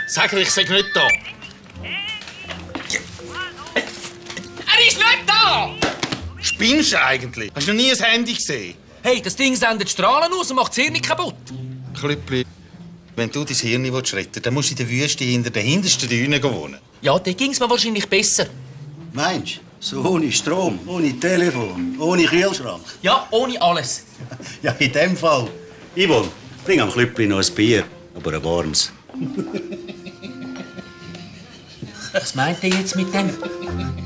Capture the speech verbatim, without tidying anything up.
Sag dir, ich sag nicht da. Er ist nicht da! Spinnst du eigentlich? Hast du noch nie ein Handy gesehen? Hey, das Ding sendet Strahlen aus und macht das Hirn nicht kaputt. Klüppli, wenn du dein Hirn retten willst, dann musst du in der Wüste hinter den hintersten Dünen wohnen. Ja, da ging's mir wahrscheinlich besser. Meinst du? So ohne Strom, ohne Telefon, ohne Kühlschrank? Ja, ohne alles. Ja, in dem Fall. Yvonne, bring am Klüppli noch ein Bier, aber ein warmes. Was meint ihr jetzt mit dem?